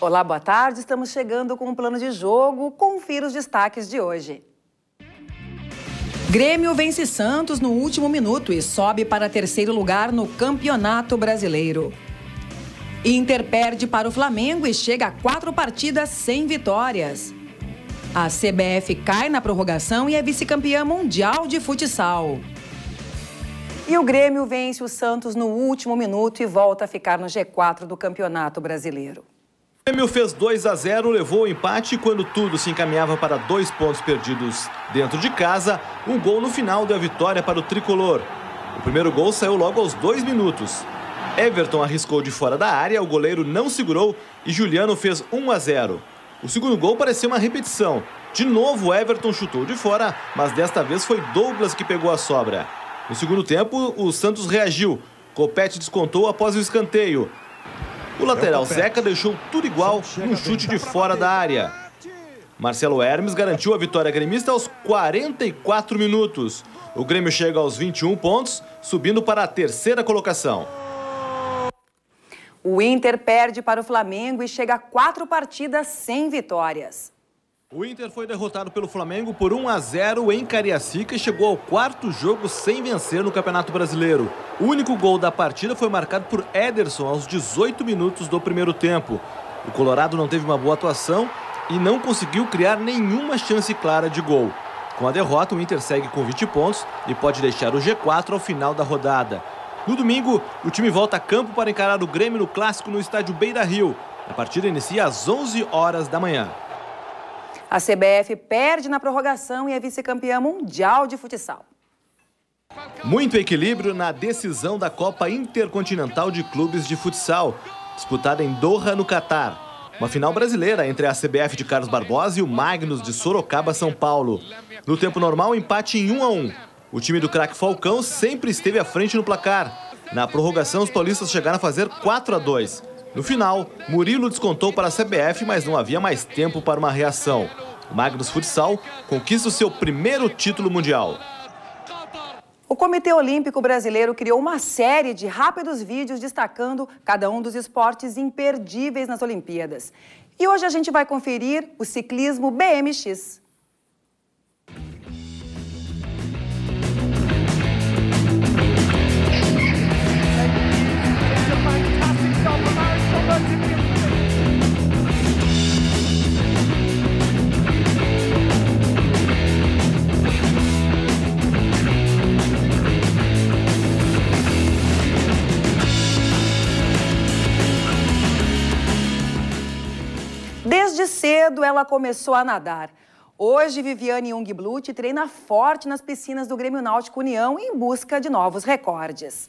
Olá, boa tarde. Estamos chegando com um plano de jogo. Confira os destaques de hoje. Grêmio vence Santos no último minuto e sobe para terceiro lugar no Campeonato Brasileiro. Inter perde para o Flamengo e chega a 4 partidas sem vitórias. A CBF cai na prorrogação e é vice-campeã mundial de futsal. E o Grêmio vence o Santos no último minuto e volta a ficar no G4 do Campeonato Brasileiro. O Grêmio fez 2-0, levou o empate quando tudo se encaminhava para 2 pontos perdidos dentro de casa. Um gol no final deu a vitória para o tricolor. O primeiro gol saiu logo aos 2 minutos. Everton arriscou de fora da área, o goleiro não segurou e Juliano fez 1-0. O segundo gol parecia uma repetição. De novo, Everton chutou de fora, mas desta vez foi Douglas que pegou a sobra. No segundo tempo, o Santos reagiu. Copete descontou após o escanteio. O lateral Zeca deixou tudo igual no chute de fora da área. Marcelo Hermes garantiu a vitória gremista aos 44 minutos. O Grêmio chega aos 21 pontos, subindo para a terceira colocação. O Inter perde para o Flamengo e chega a 4 partidas sem vitórias. O Inter foi derrotado pelo Flamengo por 1-0 em Cariacica e chegou ao 4º jogo sem vencer no Campeonato Brasileiro. O único gol da partida foi marcado por Ederson aos 18 minutos do primeiro tempo. O Colorado não teve uma boa atuação e não conseguiu criar nenhuma chance clara de gol. Com a derrota, o Inter segue com 20 pontos e pode deixar o G4 ao final da rodada. No domingo, o time volta a campo para encarar o Grêmio no Clássico no estádio Beira-Rio. A partida inicia às 11 horas da manhã. A CBF perde na prorrogação e é vice-campeã mundial de futsal. Muito equilíbrio na decisão da Copa Intercontinental de Clubes de Futsal, disputada em Doha, no Catar. Uma final brasileira entre a CBF de Carlos Barbosa e o Magnus de Sorocaba, São Paulo. No tempo normal, empate em 1-1. O time do craque Falcão sempre esteve à frente no placar. Na prorrogação, os paulistas chegaram a fazer 4-2. No final, Murilo descontou para a CBF, mas não havia mais tempo para uma reação. O Magnus Futsal conquista o seu primeiro título mundial. O Comitê Olímpico Brasileiro criou uma série de rápidos vídeos destacando cada um dos esportes imperdíveis nas Olimpíadas. E hoje a gente vai conferir o ciclismo BMX. Desde cedo, ela começou a nadar. Hoje, Viviane Jungblut treina forte nas piscinas do Grêmio Náutico União em busca de novos recordes.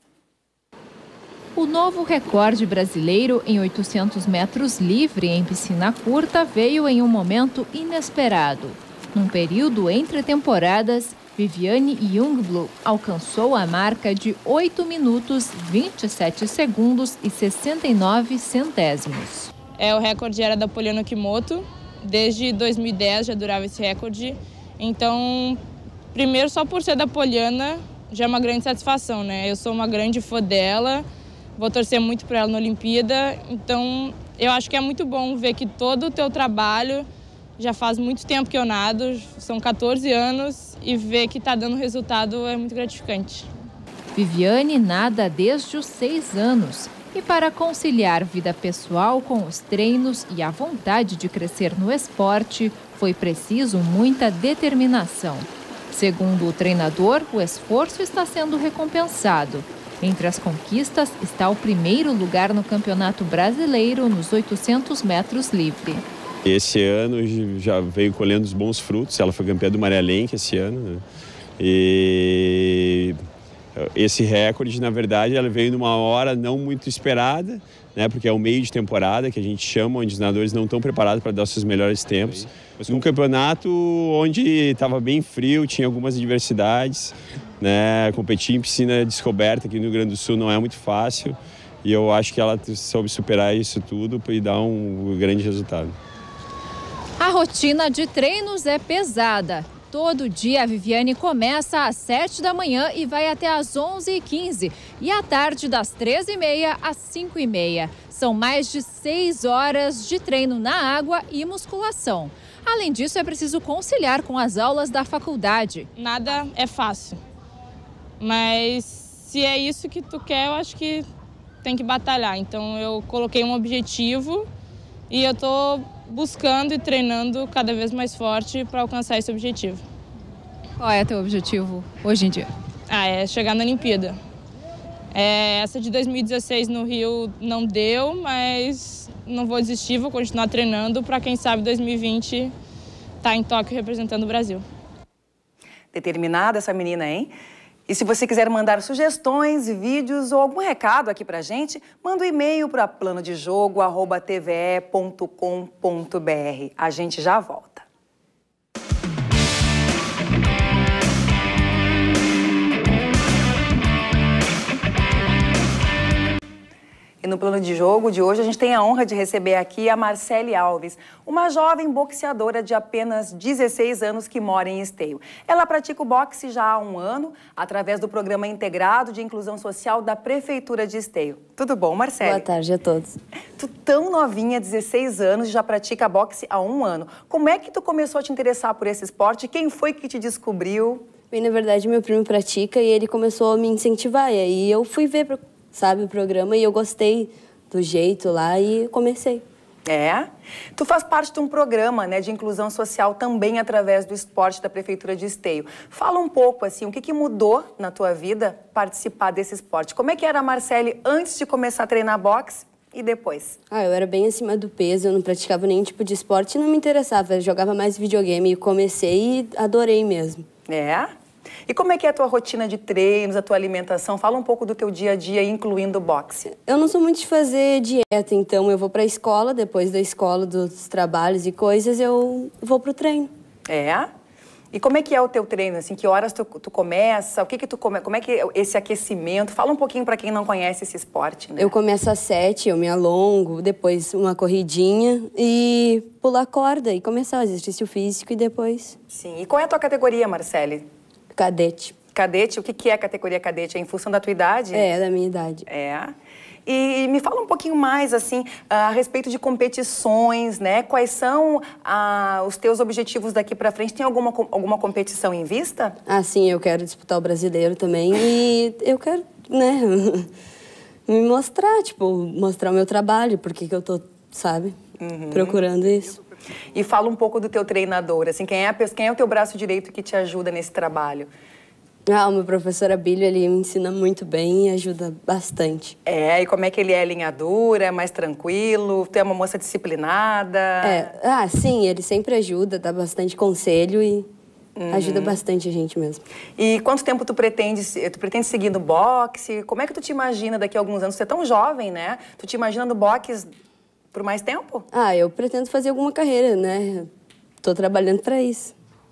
O novo recorde brasileiro em 800 metros livre em piscina curta veio em um momento inesperado. Num período entre temporadas, Viviane Jungblut alcançou a marca de 8 minutos, 27 segundos e 69 centésimos. O recorde era da Poliana Kimoto, desde 2010 já durava esse recorde. Então, primeiro só por ser da Poliana já é uma grande satisfação, né? Eu sou uma grande fã dela, vou torcer muito para ela na Olimpíada. Então, eu acho que é muito bom ver que todo o teu trabalho, já faz muito tempo que eu nado, são 14 anos, e ver que está dando resultado é muito gratificante. Viviane nada desde os 6 anos. E para conciliar vida pessoal com os treinos e a vontade de crescer no esporte, foi preciso muita determinação. Segundo o treinador, o esforço está sendo recompensado. Entre as conquistas está o primeiro lugar no Campeonato Brasileiro nos 800 metros livre. Esse ano já veio colhendo os bons frutos, ela foi campeã do Maria Lenk esse ano, né? E esse recorde, na verdade, ela veio numa hora não muito esperada, né? Porque é o meio de temporada que a gente chama, onde os nadadores não estão preparados para dar os seus melhores tempos. Um campeonato onde estava bem frio, tinha algumas adversidades, né? Competir em piscina descoberta aqui no Rio Grande do Sul não é muito fácil e eu acho que ela soube superar isso tudo e dar um grande resultado. A rotina de treinos é pesada. Todo dia a Viviane começa às 7 da manhã e vai até às 11h15. E à tarde, das 13h30 às 5h30. São mais de 6 horas de treino na água e musculação. Além disso, é preciso conciliar com as aulas da faculdade. Nada é fácil, mas se é isso que tu quer, eu acho que tem que batalhar. Então eu coloquei um objetivo e eu estou buscando e treinando cada vez mais forte para alcançar esse objetivo. Qual é o teu objetivo hoje em dia? É chegar na Olimpíada. Essa de 2016 no Rio não deu, mas não vou desistir, vou continuar treinando para quem sabe 2020 estar em Tóquio representando o Brasil. Determinada essa menina, hein? E se você quiser mandar sugestões, vídeos ou algum recado aqui pra gente, manda um e-mail para planodejogo@tve.com.br. A gente já volta. E no plano de jogo de hoje, a gente tem a honra de receber aqui a Marcele Alves, uma jovem boxeadora de apenas 16 anos que mora em Esteio. Ela pratica o boxe já há um ano, através do Programa Integrado de Inclusão Social da Prefeitura de Esteio. Tudo bom, Marcele? Boa tarde a todos. Tu tão novinha, 16 anos, já pratica boxe há um ano. Como é que tu começou a te interessar por esse esporte? Quem foi que te descobriu? Bem, na verdade, meu primo pratica e ele começou a me incentivar. E aí eu fui ver, o programa e eu gostei do jeito lá e comecei. É? Tu faz parte de um programa, né, de inclusão social também através do esporte da Prefeitura de Esteio. Fala um pouco, assim, o que mudou na tua vida participar desse esporte? Como é que era a Marcele antes de começar a treinar boxe e depois? Eu era bem acima do peso, eu não praticava nenhum tipo de esporte e não me interessava. Eu jogava mais videogame e comecei e adorei mesmo. É? E como é que é a tua rotina de treinos, a tua alimentação? Fala um pouco do teu dia a dia, incluindo o boxe. Eu não sou muito de fazer dieta, então eu vou pra escola, depois da escola, dos trabalhos e coisas, eu vou pro treino. É? E como é que é o teu treino, assim? Que horas tu começa? O que tu come? Como é que é esse aquecimento? Fala um pouquinho pra quem não conhece esse esporte, né? Eu começo às 7, eu me alongo, depois uma corridinha e pular corda e começar o exercício físico e depois... Sim. E qual é a tua categoria, Marcele? Cadete. Cadete? O que é a categoria cadete? É em função da tua idade? É, da minha idade. É. E me fala um pouquinho mais, assim, a respeito de competições, né? Quais são os teus objetivos daqui pra frente? Tem alguma competição em vista? Sim, eu quero disputar o brasileiro também e eu quero, né, me mostrar, mostrar o meu trabalho, porque que eu tô, procurando isso. E fala um pouco do teu treinador, assim, quem é o teu braço direito que te ajuda nesse trabalho? O meu professor Abílio, ele me ensina muito bem e ajuda bastante. É, e como é que ele é linha dura, mais tranquilo? Tu é uma moça disciplinada? Sim, ele sempre ajuda, dá bastante conselho e ajuda bastante a gente mesmo. E quanto tempo tu pretende seguir no boxe? Como é que tu te imagina daqui a alguns anos? Tu é tão jovem, né? Tu te imagina no boxe por mais tempo? Eu pretendo fazer alguma carreira, né? Tô trabalhando para isso.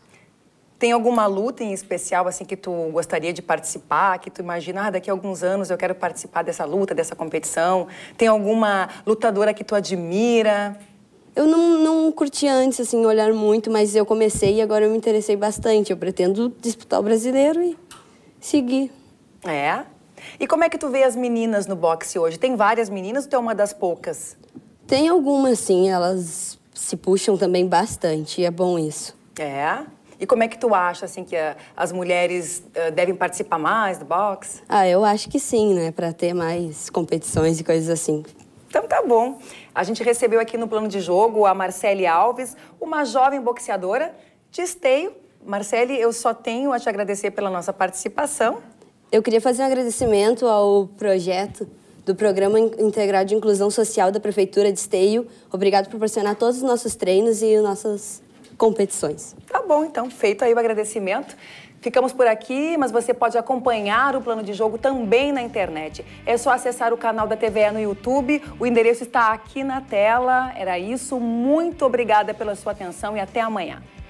Tem alguma luta em especial, assim, que tu gostaria de participar, que tu imagina, daqui a alguns anos eu quero participar dessa luta, dessa competição? Tem alguma lutadora que tu admira? Eu não curtia antes, assim, olhar muito, mas eu comecei e agora eu me interessei bastante. Eu pretendo disputar o brasileiro e seguir. É? E como é que tu vê as meninas no boxe hoje? Tem várias meninas ou tu é uma das poucas? Tem algumas, sim, elas se puxam também bastante, e é bom isso. É? E como é que tu acha, assim, que as mulheres devem participar mais do boxe? Eu acho que sim, né, para ter mais competições e coisas assim. Então tá bom. A gente recebeu aqui no plano de jogo a Marcele Alves, uma jovem boxeadora de Esteio. Marcele, eu só tenho a te agradecer pela nossa participação. Eu queria fazer um agradecimento ao projeto do Programa Integrado de Inclusão Social da Prefeitura de Esteio. Obrigado por proporcionar todos os nossos treinos e nossas competições. Tá bom, então, feito aí o agradecimento. Ficamos por aqui, mas você pode acompanhar o plano de jogo também na internet. É só acessar o canal da TVE no YouTube, o endereço está aqui na tela. Era isso, muito obrigada pela sua atenção e até amanhã.